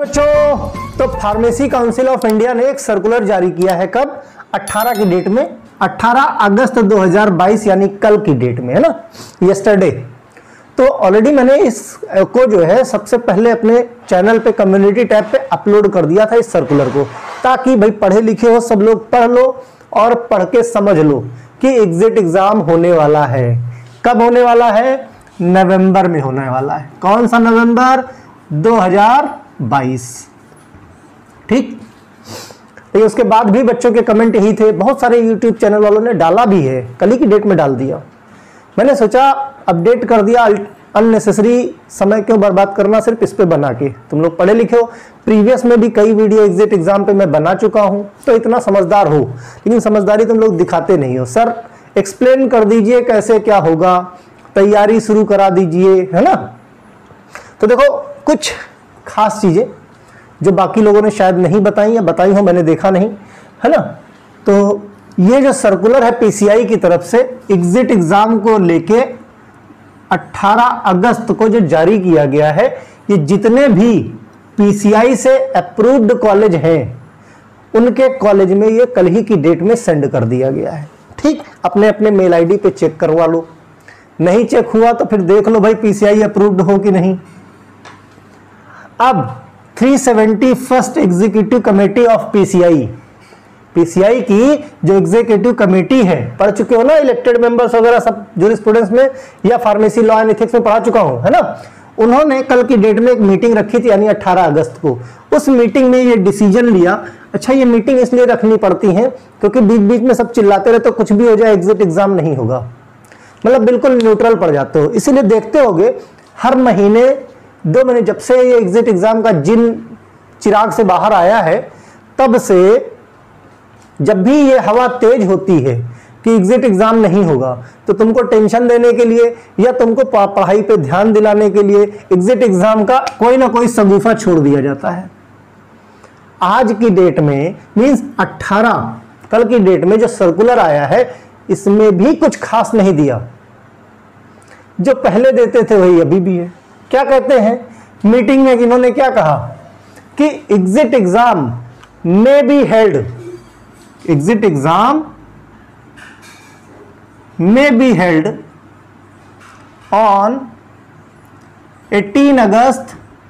बच्चों, तो pharmacy council of India ने एक सर्कुलर जारी किया है। कब? 18 की डेट में, 18 अगस्त 2022 यानी कल की डेट में, है ना, यस्टरडे। तो ऑलरेडी मैंने इसको जो है सबसे पहले अपने चैनल पे कम्युनिटी टैब पे अपलोड कर दिया था इस सर्कुलर को, ताकि भाई पढ़े लिखे हो सब लोग पढ़ लो और पढ़ के समझ लो कि एग्जिट एग्जाम होने वाला है। कब होने वाला है? नवंबर में होने वाला है। कौन सा नवंबर? 2022। ठीक। तो उसके बाद भी बच्चों के कमेंट यही थे, बहुत सारे यूट्यूब चैनल वालों ने डाला भी है, कल ही की डेट में डाल दिया। मैंने सोचा अपडेट कर दिया, अननेसेसरी समय क्यों बर्बाद करना सिर्फ इस पे बना के। तुम लोग पढ़े लिखे हो, प्रीवियस में भी कई वीडियो एग्जिट एग्जाम पे मैं बना चुका हूं, तो इतना समझदार हो, लेकिन समझदारी तुम लोग दिखाते नहीं हो। सर एक्सप्लेन कर दीजिए कैसे क्या होगा, तैयारी शुरू करा दीजिए, है ना। तो देखो कुछ खास चीजें जो बाकी लोगों ने शायद नहीं बताई या बताई हो, मैंने देखा नहीं, है ना। तो ये जो सर्कुलर है पीसीआई की तरफ से एग्जिट एग्जाम को लेके 18 अगस्त को जो जारी किया गया है, ये जितने भी पीसीआई से अप्रूव्ड कॉलेज हैं उनके कॉलेज में ये कल ही की डेट में सेंड कर दिया गया है। ठीक, अपने अपने मेल आईडी पे चेक करवा लो, नहीं चेक हुआ तो फिर देख लो भाई पीसीआई अप्रूव्ड हो कि नहीं। अब 371st executive committee of PCI की जो एग्जीक्यूटिव कमेटी है, पढ़ चुके हो ना, इलेक्टेड मेंबर्स वगैरह सब जूरिस्प्रूडेंस में या फार्मेसी लॉ एंड एथिक्स में पढ़ा चुका हूं, है ना। उन्होंने कल की डेट में एक मीटिंग रखी थी, यानी 18 अगस्त को। उस मीटिंग में ये डिसीजन लिया। अच्छा, ये मीटिंग इसलिए रखनी पड़ती है क्योंकि बीच बीच में सब चिल्लाते रहे तो कुछ भी हो जाए एग्जिट एग्जाम नहीं होगा, मतलब बिल्कुल न्यूट्रल पड़ जाते हो। इसीलिए देखते होगे हर महीने 2 महीने जब से ये एग्जिट एग्जाम का जिन चिराग से बाहर आया है, तब से जब भी ये हवा तेज होती है कि एग्जिट एग्जाम नहीं होगा, तो तुमको टेंशन देने के लिए या तुमको पढ़ाई पे ध्यान दिलाने के लिए एग्जिट एग्जाम का कोई ना कोई शगुफा छोड़ दिया जाता है। आज की डेट में मींस 18 कल की डेट में जो सर्कुलर आया है, इसमें भी कुछ खास नहीं दिया। जो पहले देते थे वही अभी भी है। क्या कहते हैं मीटिंग में? इन्होंने क्या कहा कि exit exam may be held, exit exam may be held on 18 August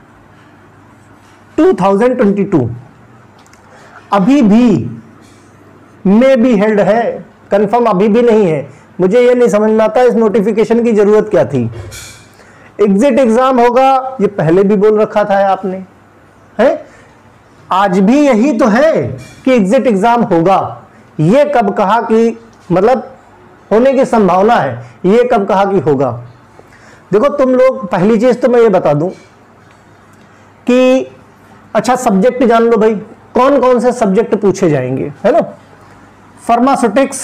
2022। अभी भी में बी हेल्ड है, कंफर्म अभी भी नहीं है। मुझे ये नहीं समझ में आता इस नोटिफिकेशन की जरूरत क्या थी। एग्जिट एग्जाम होगा ये पहले भी बोल रखा था आपने, है। आज भी यही तो है कि एग्जिट एग्जाम होगा। ये कब कहा कि मतलब होने की संभावना है, ये कब कहा कि होगा। देखो तुम लोग, पहली चीज तो मैं ये बता दूं कि अच्छा सब्जेक्ट जान लो भाई, कौन कौन से सब्जेक्ट पूछे जाएंगे, है ना। Pharmaceutics,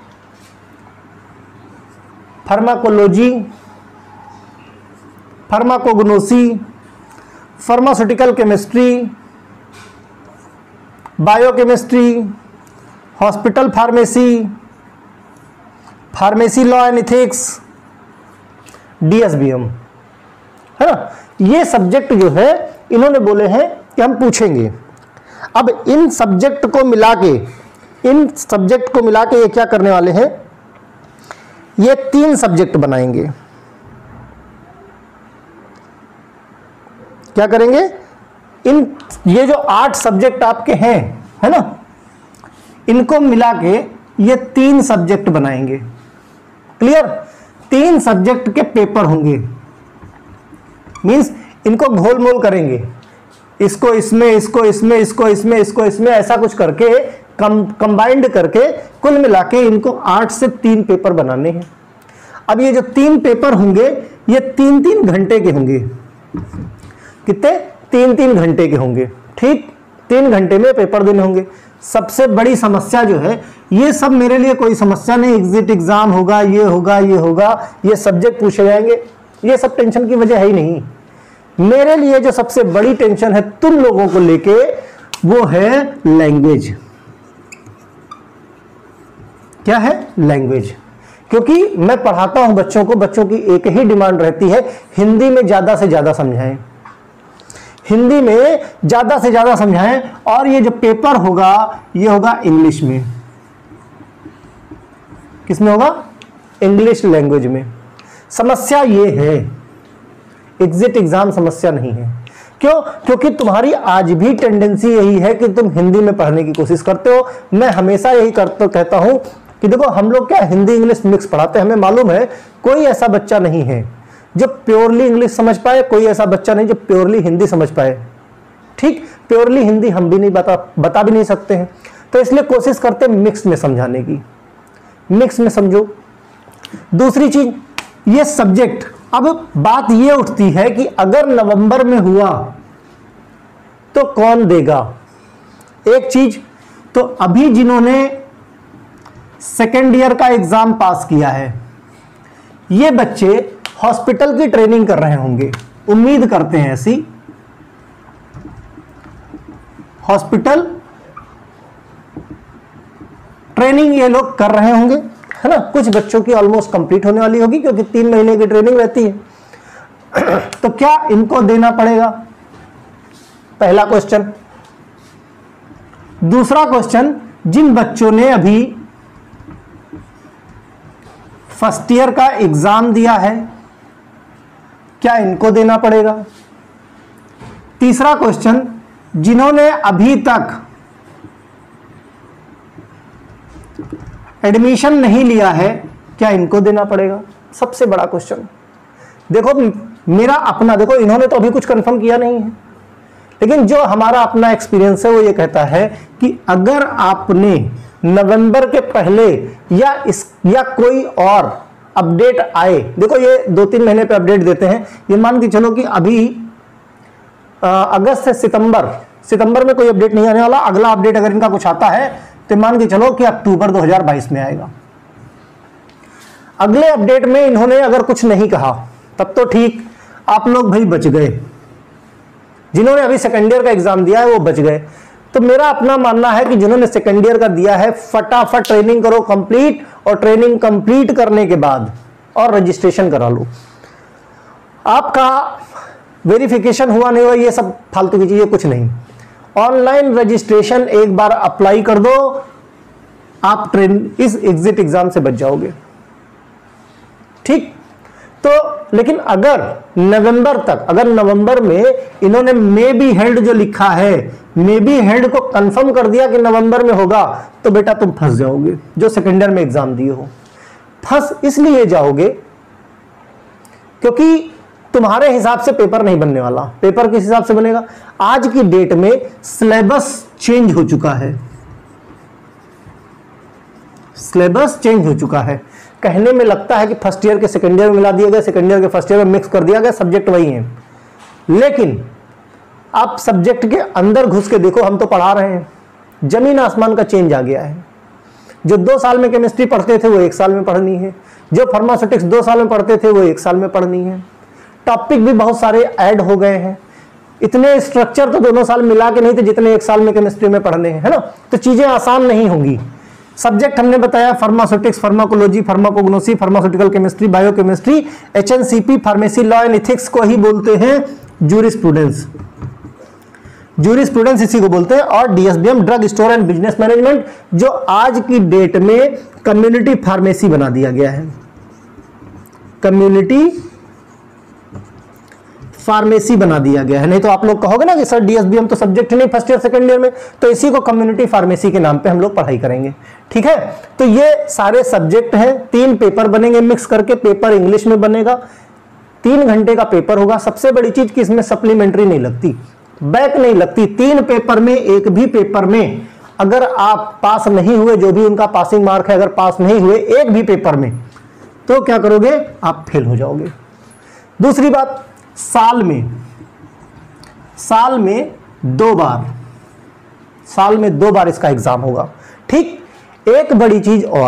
pharmacology, pharmacognosy, pharmaceutical chemistry, biochemistry, hospital pharmacy, pharmacy law and ethics, DSBM, है ना। ये सब्जेक्ट जो है इन्होंने बोले हैं कि हम पूछेंगे। अब इन सब्जेक्ट को मिला के ये क्या करने वाले हैं, ये 3 सब्जेक्ट बनाएंगे। क्या करेंगे? ये जो 8 सब्जेक्ट आपके हैं, है ना, इनको मिला के ये 3 सब्जेक्ट बनाएंगे। क्लियर? 3 सब्जेक्ट के पेपर होंगे, मींस इनको घोल मोल करेंगे, इसको इसमें, इसको इसमें, इसको इसमें, इसको इसमें, ऐसा कुछ करके कंबाइंड करके कुल मिला के इनको 8 से 3 पेपर बनाने हैं। अब ये जो 3 पेपर होंगे ये 3-3 घंटे के होंगे। कितने? 3-3 घंटे के होंगे। ठीक, 3 घंटे में पेपर देने होंगे। सबसे बड़ी समस्या जो है, ये सब मेरे लिए कोई समस्या नहीं, एग्जिट एग्जाम होगा, ये होगा, ये होगा, ये सब्जेक्ट पूछे जाएंगे, ये सब टेंशन की वजह है ही नहीं। मेरे लिए जो सबसे बड़ी टेंशन है तुम लोगों को लेके, वो है लैंग्वेज। क्या है? लैंग्वेज। क्योंकि मैं पढ़ाता हूं बच्चों को, बच्चों की एक ही डिमांड रहती है, हिंदी में ज्यादा से ज्यादा समझाएं। हिंदी में ज्यादा से ज्यादा समझाएं, और ये जो पेपर होगा ये होगा इंग्लिश में। किसमें होगा? इंग्लिश लैंग्वेज में। समस्या ये है, एग्जिट एग्जाम समस्या नहीं है। क्यों? क्योंकि तुम्हारी आज भी टेंडेंसी यही है कि तुम हिंदी में पढ़ने की कोशिश करते हो। मैं हमेशा यही कहता हूं कि देखो, हम लोग क्या हिंदी इंग्लिश मिक्स पढ़ाते हैं। हमें मालूम है कोई ऐसा बच्चा नहीं है जो प्योरली इंग्लिश समझ पाए, कोई ऐसा बच्चा नहीं जो प्योरली हिंदी समझ पाए। ठीक, प्योरली हिंदी हम भी नहीं बता भी नहीं सकते हैं, तो इसलिए कोशिश करते हैं मिक्स में समझाने की। मिक्स में समझो। दूसरी चीज, ये सब्जेक्ट, अब बात ये उठती है कि अगर नवंबर में हुआ तो कौन देगा? एक चीज तो अभी जिन्होंने सेकेंड ईयर का एग्जाम पास किया है, ये बच्चे हॉस्पिटल की ट्रेनिंग कर रहे होंगे, उम्मीद करते हैं ऐसी। हॉस्पिटल ट्रेनिंग ये लोग कर रहे होंगे, है ना। कुछ बच्चों की ऑलमोस्ट कंप्लीट होने वाली होगी, क्योंकि 3 महीने की ट्रेनिंग रहती है। तो क्या इनको देना पड़ेगा? पहला क्वेश्चन। दूसरा क्वेश्चन, जिन बच्चों ने अभी फर्स्ट ईयर का एग्जाम दिया है, क्या इनको देना पड़ेगा? तीसरा क्वेश्चन, जिन्होंने अभी तक एडमिशन नहीं लिया है, क्या इनको देना पड़ेगा? सबसे बड़ा क्वेश्चन। देखो मेरा अपना, देखो इन्होंने तो अभी कुछ कंफर्म किया नहीं है, लेकिन जो हमारा अपना एक्सपीरियंस है वो ये कहता है कि अगर आपने नवंबर के पहले या कोई और अपडेट आए, देखो ये 2-3 महीने पे अपडेट देते हैं, ये मान के चलो कि अभी अगस्त से सितंबर में कोई अपडेट नहीं आने वाला। अगला अपडेट अगर इनका कुछ आता है तो मान के चलो कि अक्टूबर 2022 में आएगा। अगले अपडेट में इन्होंने अगर कुछ नहीं कहा तब तो ठीक, आप लोग भाई बच गए। जिन्होंने अभी सेकेंड ईयर का एग्जाम दिया है वो बच गए। तो मेरा अपना मानना है कि जिन्होंने सेकेंड ईयर का दिया है, फटाफट ट्रेनिंग करो कंप्लीट, और ट्रेनिंग कंप्लीट करने के बाद और रजिस्ट्रेशन करा लो। आपका वेरिफिकेशन हुआ नहीं हुआ ये सब फालतू की चीजें कुछ नहीं। ऑनलाइन रजिस्ट्रेशन एक बार अप्लाई कर दो, आप इस एग्जिट एग्जाम से बच जाओगे। ठीक, तो लेकिन अगर नवंबर में इन्होंने मे बी हेल्ड जो लिखा है, मे बी हेल्ड को कंफर्म कर दिया कि नवंबर में होगा, तो बेटा तुम फंस जाओगे। जो सेकेंड ईयर में एग्जाम दिए हो, फंस इसलिए जाओगे क्योंकि तुम्हारे हिसाब से पेपर नहीं बनने वाला। पेपर किस हिसाब से बनेगा? आज की डेट में सिलेबस चेंज हो चुका है। सिलेबस चेंज हो चुका है। कहने में लगता है कि फर्स्ट ईयर के सेकेंड ईयर में मिला दिया गया, सेकेंड ईयर के फर्स्ट ईयर में मिक्स कर दिया गया, सब्जेक्ट वही है। लेकिन आप सब्जेक्ट के अंदर घुस के देखो, हम तो पढ़ा रहे हैं, जमीन आसमान का चेंज आ गया है। जो 2 साल में केमिस्ट्री पढ़ते थे वो 1 साल में पढ़नी है, जो फार्मास्यूटिक्स 2 साल में पढ़ते थे वो 1 साल में पढ़नी है। टॉपिक भी बहुत सारे ऐड हो गए हैं। इतने स्ट्रक्चर तो दोनों साल मिला के नहीं थे जितने 1 साल में केमिस्ट्री में पढ़ने हैं, है ना। तो चीजें आसान नहीं होंगी। सब्जेक्ट हमने बताया pharmaceutics, pharmacology, pharmacognosy, pharmaceutical chemistry, biochemistry, HNCP, pharmacy, law and ethics को ही बोलते हैं जूरिस्प्रूडेंस। जूरिस्प्रूडेंस इसी को बोलते हैं। और DSBM, drug store and business management, जो आज की डेट में कम्युनिटी फार्मेसी बना दिया गया है। कम्युनिटी फार्मेसी बना दिया गया है। नहीं तो आप लोग कहोगे ना कि सर डीएसबीएम तो सब्जेक्ट नहीं फर्स्ट ईयर सेकंड ईयर में, तो इसी को कम्युनिटी फार्मेसी के नाम पे हम लोग पढ़ाई करेंगे। ठीक है, तो ये सारे सब्जेक्ट हैं। 3 पेपर बनेंगे मिक्स करके। पेपर इंग्लिश में बनेगा, 3 घंटे का पेपर होगा। सबसे बड़ी चीज कि इसमें सप्लीमेंट्री नहीं लगती, बैक नहीं लगती। 3 पेपर में, एक भी पेपर में अगर आप पास नहीं हुए, जो भी उनका पासिंग मार्क है, अगर पास नहीं हुए एक भी पेपर में, तो क्या करोगे? आप फेल हो जाओगे। दूसरी बात, साल में 2 बार इसका एग्जाम होगा। ठीक, एक बड़ी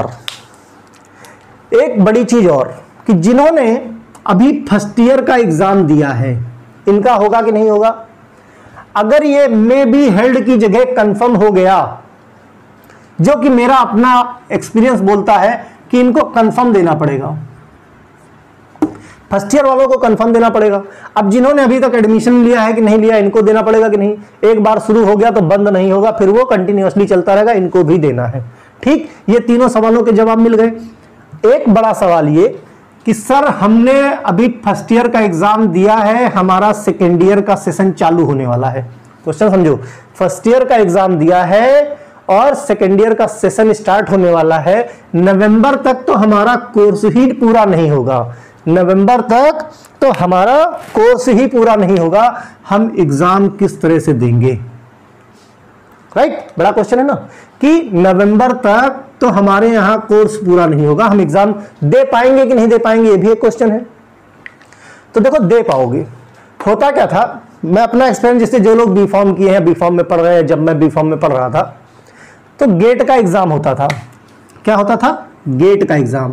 चीज और कि जिन्होंने अभी फर्स्ट ईयर का एग्जाम दिया है, इनका होगा कि नहीं होगा? अगर ये मे बी हेल्ड की जगह कंफर्म हो गया, जो कि मेरा अपना एक्सपीरियंस बोलता है कि इनको कंफर्म देना पड़ेगा। फर्स्ट ईयर वालों को कंफर्म देना पड़ेगा। अब जिन्होंने अभी तक एडमिशन लिया है कि नहीं लिया, इनको देना पड़ेगा कि नहीं। एक बार शुरू हो गया तो बंद नहीं होगा, फिर वो कंटिन्यूअसली चलता रहेगा, इनको भी देना है। ठीक, ये तीनों सवालों के जवाब मिल गए। एक बड़ा सवाल ये कि सर हमने अभी फर्स्ट ईयर का एग्जाम दिया है, हमारा सेकेंड ईयर का सेशन चालू होने वाला है। क्वेश्चन समझो, फर्स्ट ईयर का एग्जाम दिया है और सेकेंड ईयर का सेशन स्टार्ट होने वाला है, नवंबर तक तो हमारा कोर्स ही पूरा नहीं होगा, नवंबर तक तो हमारा कोर्स ही पूरा नहीं होगा, हम एग्जाम किस तरह से देंगे? राइट, बड़ा क्वेश्चन है ना कि नवंबर तक तो हमारे यहां कोर्स पूरा नहीं होगा, हम एग्जाम दे पाएंगे कि नहीं दे पाएंगे, ये भी एक क्वेश्चन है। तो देखो, दे पाओगे। होता क्या था, मैं अपना एक्सपीरियंस, जिससे जो लोग बी फॉर्म किए हैं, बी फॉर्म में पढ़ रहे हैं, जब मैं बी फॉर्म में पढ़ रहा था तो गेट का एग्जाम होता था। क्या होता था? गेट का एग्जाम।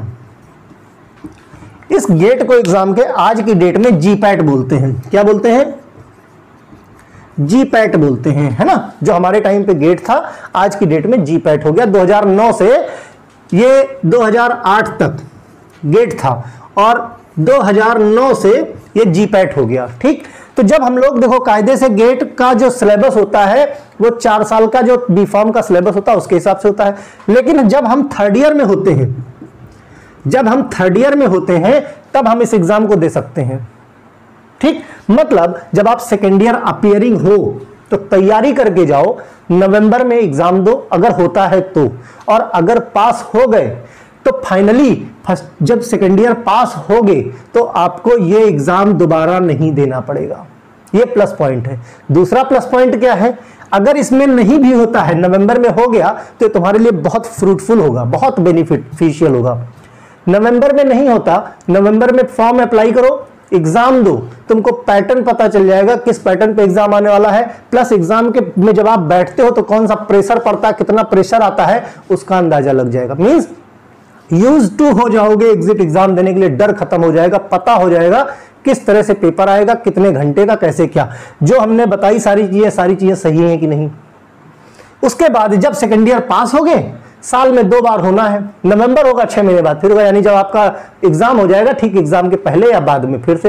इस गेट को एग्जाम के आज की डेट में जीपैट बोलते हैं। क्या बोलते हैं? जीपैट बोलते हैं, है ना। जो हमारे टाइम पे गेट था, आज की डेट में जीपैट हो गया। 2009 से ये 2008 तक गेट था और 2009 से ये जीपैट हो गया। ठीक, तो जब हम लोग देखो, कायदे से गेट का जो सिलेबस होता है वो 4 साल का जो बी फॉर्म का सिलेबस होता है उसके हिसाब से होता है। लेकिन जब हम थर्ड ईयर में होते हैं, जब हम थर्ड ईयर में होते हैं तब हम इस एग्जाम को दे सकते हैं। ठीक, मतलब जब आप सेकेंड ईयर अपीयरिंग हो तो तैयारी करके जाओ, नवंबर में एग्जाम दो अगर होता है तो, और अगर पास हो गए तो फाइनली फर्स्ट जब सेकेंड ईयर पास हो गए तो आपको ये एग्जाम दोबारा नहीं देना पड़ेगा। ये प्लस पॉइंट है। दूसरा प्लस पॉइंट क्या है? अगर इसमें नहीं भी होता है, नवंबर में हो गया तो तुम्हारे लिए बहुत फ्रूटफुल होगा, बहुत बेनिफिशियल होगा। नवंबर में नहीं होता, नवंबर में फॉर्म अप्लाई करो, एग्जाम दो, तुमको पैटर्न पता चल जाएगा किस पैटर्न पे एग्जाम आने वाला है, प्लस एग्जाम के में जब आप बैठते हो तो कौन सा प्रेशर पड़ता है, कितना प्रेशर आता है, उसका अंदाजा लग जाएगा। मींस यूज टू हो जाओगे एग्जिट एग्जाम देने के लिए, डर खत्म हो जाएगा, पता हो जाएगा किस तरह से पेपर आएगा, कितने घंटे का, कैसे क्या। जो हमने बताई सारी चीजें सही हैं कि नहीं। उसके बाद जब सेकेंड ईयर पास हो गए, साल में 2 बार होना है, नवंबर होगा 6 महीने बाद फिर होगा, यानी जब आपका एग्जाम हो जाएगा ठीक एग्जाम के पहले या बाद में फिर से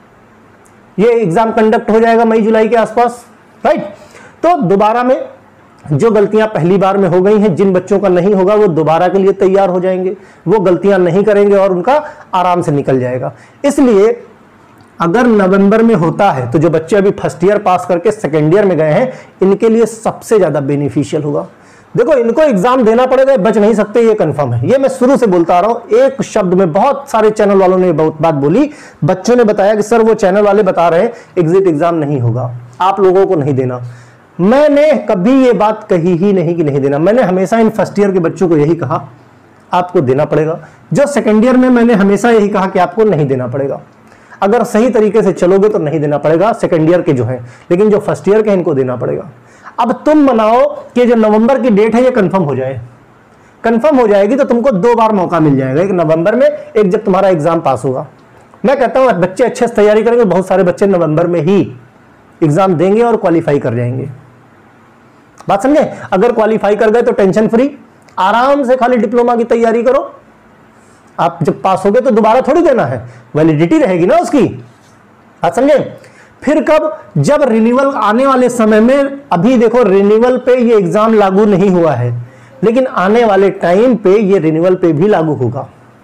ये एग्जाम कंडक्ट हो जाएगा मई जुलाई के आसपास। राइट, तो दोबारा में जो गलतियां पहली बार में हो गई हैं, जिन बच्चों का नहीं होगा वो दोबारा के लिए तैयार हो जाएंगे, वो गलतियां नहीं करेंगे और उनका आराम से निकल जाएगा। इसलिए अगर नवंबर में होता है तो जो बच्चे अभी फर्स्ट ईयर पास करके सेकेंड ईयर में गए हैं, इनके लिए सबसे ज्यादा बेनिफिशियल होगा। देखो, इनको एग्जाम देना पड़ेगा, बच नहीं सकते, ये कंफर्म है। ये मैं शुरू से बोलता आ रहा हूं, एक शब्द में बहुत सारे चैनल वालों ने बहुत बात बोली, बच्चों ने बताया कि सर वो चैनल वाले बता रहे हैं एग्जिट एग्जाम नहीं होगा, आप लोगों को नहीं देना। मैंने कभी ये बात कही ही नहीं कि नहीं देना। मैंने हमेशा इन फर्स्ट ईयर के बच्चों को यही कहा आपको देना पड़ेगा। जो सेकेंड ईयर में, मैंने हमेशा यही कहा कि आपको नहीं देना पड़ेगा। अगर सही तरीके से चलोगे तो नहीं देना पड़ेगा सेकेंड ईयर के जो हैं, लेकिन जो फर्स्ट ईयर के इनको देना पड़ेगा। अब तुम बनाओ कि जो नवंबर की डेट है ये कंफर्म हो जाए। कंफर्म हो जाएगी तो तुमको 2 बार मौका मिल जाएगा, एक नवंबर में, एक जब तुम्हारा एग्जाम पास होगा। मैं कहता हूं बच्चे अच्छे से तैयारी करेंगे, बहुत सारे बच्चे नवंबर में ही एग्जाम देंगे और क्वालिफाई कर जाएंगे। बात समझे? अगर क्वालिफाई कर गए तो टेंशन फ्री, आराम से खाली डिप्लोमा की तैयारी करो। आप जब पास हो गए तो दोबारा थोड़ी देना है, वैलिडिटी रहेगी ना उसकी। बात समझे? फिर कब? जब रिन्यूअल आने वाले समय में। अभी देखो, रिन्यूअल पे ये एग्जाम लागू नहीं हुआ है, लेकिन आने वाले टाइम पे ये रिन्यूअल पे भी लागू होगा।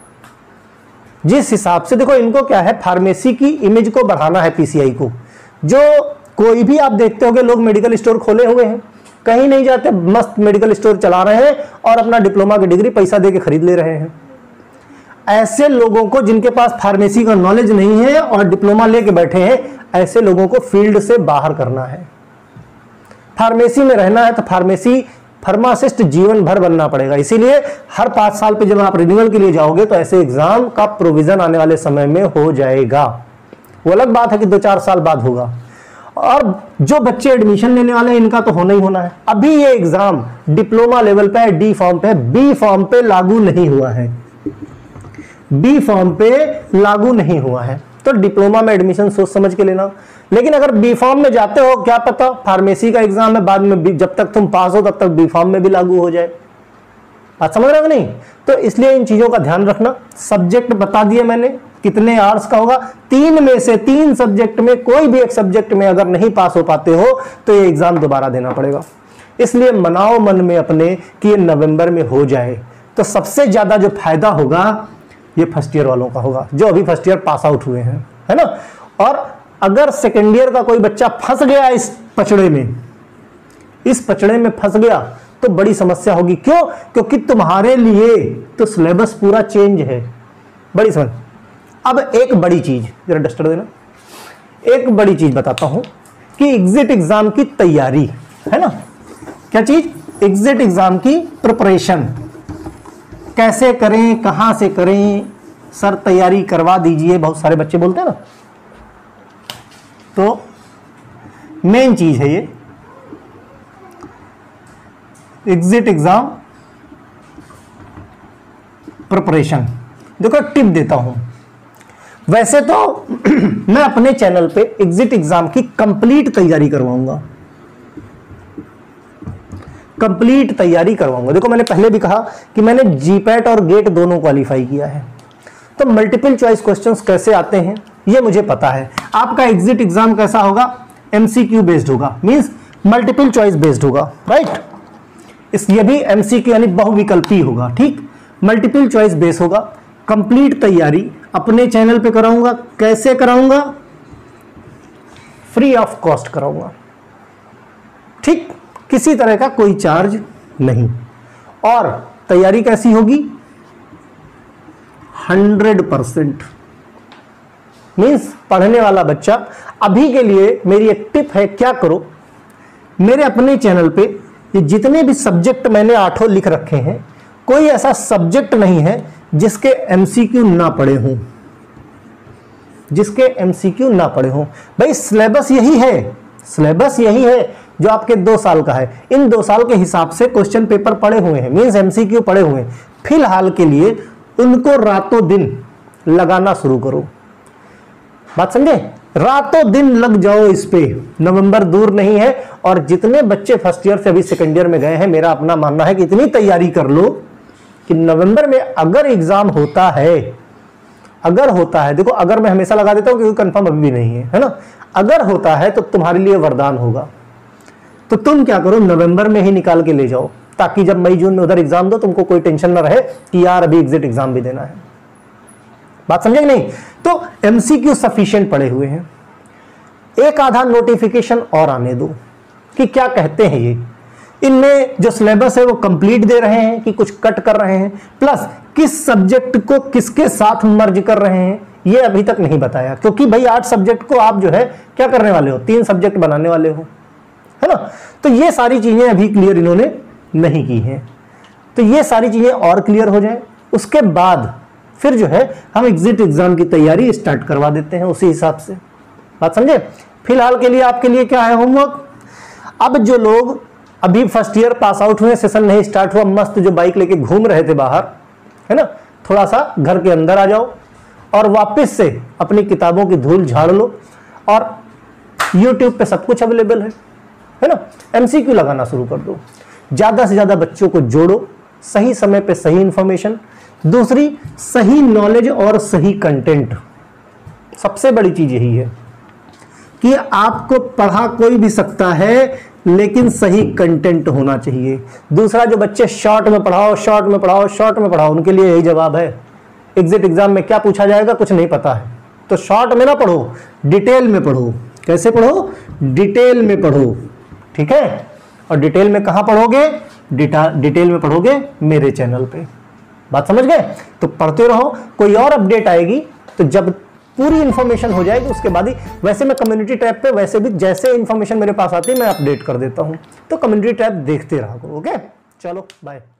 जिस हिसाब से देखो, इनको क्या है, फार्मेसी की इमेज को बढ़ाना है, पीसीआई को। जो कोई भी आप देखते होगे, लोग मेडिकल स्टोर खोले हुए हैं, कहीं नहीं जाते, मस्त मेडिकल स्टोर चला रहे हैं और अपना डिप्लोमा की डिग्री पैसा देके खरीद ले रहे हैं। ऐसे लोगों को, जिनके पास फार्मेसी का नॉलेज नहीं है और डिप्लोमा लेके बैठे हैं, ऐसे लोगों को फील्ड से बाहर करना है। फार्मेसी में रहना है तो फार्मासिस्ट जीवन भर बनना पड़ेगा। इसीलिए हर 5 साल पे जब आप रिन्यूअल के लिए जाओगे तो ऐसे एग्जाम का प्रोविजन आने वाले समय में हो जाएगा। वो अलग बात है कि 2-4 साल बाद होगा। और जो बच्चे एडमिशन लेने वाले हैं, इनका तो होना ही होना है। अभी ये एग्जाम डिप्लोमा लेवल पे है, डी फॉर्म पे, बी फॉर्म पे लागू नहीं हुआ है। बी फॉर्म पे लागू नहीं हुआ है तो डिप्लोमा में एडमिशन सोच समझ के लेना। लेकिन अगर बी फॉर्म में जाते हो, क्या पता फार्मेसी का एग्जाम है, बाद में जब तक तुम पास हो तब तक बी फॉर्म में भी लागू हो जाए। बात समझ रहे हो नहीं? तो इसलिए इन चीजों का ध्यान रखना। सब्जेक्ट बता दिए मैंने कितने आवर्स का होगा? 3 में से 3 सब्जेक्ट में कोई भी एक सब्जेक्ट में अगर नहीं पास हो पाते हो तो ये एग्जाम दोबारा देना पड़ेगा। इसलिए मनाओ मन में अपने कि ये नवंबर में हो जाए। तो सबसे ज्यादा जो फायदा होगा ये फर्स्ट ईयर वालों का होगा, जो अभी फर्स्ट ईयर पास आउट हुए हैं, है ना। और अगर सेकेंड ईयर का कोई बच्चा फंस गया इस पचड़े में फंस गया तो बड़ी समस्या होगी। क्यों? क्योंकि तुम्हारे लिए तो सिलेबस पूरा चेंज है। बड़ी समझ। अब एक बड़ी चीज, जरा डस्टर देना, एक बड़ी चीज बताता हूं कि एग्जिट एग्जाम की तैयारी, है ना, क्या चीज? एग्जिट एग्जाम की प्रिपरेशन कैसे करें, कहां से करें? सर तैयारी करवा दीजिए, बहुत सारे बच्चे बोलते हैं ना। तो मेन चीज है ये एग्जिट एग्जाम प्रिपरेशन। देखो टिप देता हूं। वैसे तो मैं अपने चैनल पे एग्जिट एग्जाम की कंप्लीट तैयारी करवाऊंगा, कंप्लीट तैयारी करवाऊंगा। देखो मैंने पहले भी कहा कि मैंने जीपैट और गेट दोनों क्वालिफाई किया है, तो मल्टीपल चॉइस क्वेश्चंस कैसे आते हैं ये मुझे पता है। आपका एग्जिट एग्जाम कैसा होगा? एमसीक्यू बेस्ड होगा, मींस मल्टीपल चॉइस बेस्ड होगा, राइट। ये भी एमसीक्यू यानी बहुविकल्पी होगा, ठीक। मल्टीपल चॉइस बेस होगा। कंप्लीट तैयारी अपने चैनल पे कराऊंगा। कैसे कराऊंगा? फ्री ऑफ कॉस्ट कराऊंगा, ठीक, किसी तरह का कोई चार्ज नहीं। और तैयारी कैसी होगी? 100%। मीन्स पढ़ने वाला बच्चा, अभी के लिए मेरी एक टिप है, क्या करो, मेरे अपने चैनल पे ये जितने भी सब्जेक्ट मैंने 8 लिख रखे हैं, कोई ऐसा सब्जेक्ट नहीं है जिसके एमसीक्यू ना पढ़े हों, जिसके एमसीक्यू ना पढ़े हों। भाई सिलेबस यही है, सिलेबस यही है जो आपके 2 साल का है। इन 2 साल के हिसाब से क्वेश्चन पेपर पढ़े हुए हैं, मीन्स एमसीक्यू पढ़े हुए हैं। फिलहाल के लिए उनको रातों दिन लगाना शुरू करो। बात समझे? रातों दिन लग जाओ इस पे। नवंबर दूर नहीं है और जितने बच्चे फर्स्ट ईयर से अभी सेकेंड ईयर में गए हैं, मेरा अपना मानना है कि इतनी तैयारी कर लो कि नवंबर में अगर एग्जाम होता है, अगर होता है, देखो अगर मैं हमेशा लगा देता हूं क्योंकि कंफर्म अभी भी नहीं है ना, अगर होता है तो तुम्हारे लिए वरदान होगा। तो तुम क्या करो, नवंबर में ही निकाल के ले जाओ, ताकि जब मई जून में उधर एग्जाम दो तुमको कोई टेंशन ना रहे कि यार अभी एग्जिट एग्जाम भी देना है। बात समझे कि नहीं? तो एमसीक्यू सफिशिएंट पड़े हुए हैं। एक आधा नोटिफिकेशन और आने दो कि क्या कहते हैं ये। इनमें जो सिलेबस है वो कंप्लीट दे रहे हैं कि कुछ कट कर रहे हैं, प्लस किस सब्जेक्ट को किसके साथ मर्ज कर रहे हैं ये अभी तक नहीं बताया। क्योंकि भाई 8 सब्जेक्ट को आप जो है क्या करने वाले हो, 3 सब्जेक्ट बनाने वाले हो, है ना। तो ये सारी चीजें अभी क्लियर इन्होंने नहीं की हैं। तो ये सारी चीजें और क्लियर हो जाए, उसके बाद फिर जो है हम एग्जिट एग्जाम की तैयारी स्टार्ट करवा देते हैं उसी हिसाब से। बात समझे? फिलहाल के लिए आपके लिए क्या है होमवर्क। अब जो लोग अभी फर्स्ट ईयर पास आउट हुए, सेशन नहीं स्टार्ट हुआ, मस्त जो बाइक लेके घूम रहे थे बाहर, है ना, थोड़ा सा घर के अंदर आ जाओ और वापस से अपनी किताबों की धूल झाड़ लो। और YouTube पे सब कुछ अवेलेबल है ना। एमसीक्यू लगाना शुरू कर दो, ज्यादा से ज्यादा बच्चों को जोड़ो, सही समय पे सही इंफॉर्मेशन। दूसरी, सही नॉलेज और सही कंटेंट। सबसे बड़ी चीज यही है कि आपको पढ़ा कोई भी सकता है, लेकिन सही कंटेंट होना चाहिए। दूसरा, जो बच्चे शॉर्ट में पढ़ाओ, शॉर्ट में पढ़ाओ, शॉर्ट में पढ़ाओ, उनके लिए यही जवाब है। एग्जिट एग्जाम में क्या पूछा जाएगा कुछ नहीं पता है, तो शॉर्ट में ना पढ़ो, डिटेल में पढ़ो। कैसे पढ़ो? डिटेल में पढ़ो, ठीक है। और डिटेल में कहां पढ़ोगे? डिटेल में पढ़ोगे मेरे चैनल पे। बात समझ गए? तो पढ़ते रहो, कोई और अपडेट आएगी तो जब पूरी इंफॉर्मेशन हो जाएगी उसके बाद ही। वैसे मैं कम्युनिटी टैब पे वैसे भी जैसे इंफॉर्मेशन मेरे पास आती है मैं अपडेट कर देता हूं, तो कम्युनिटी टैब देखते रहो। ओके, चलो बाय।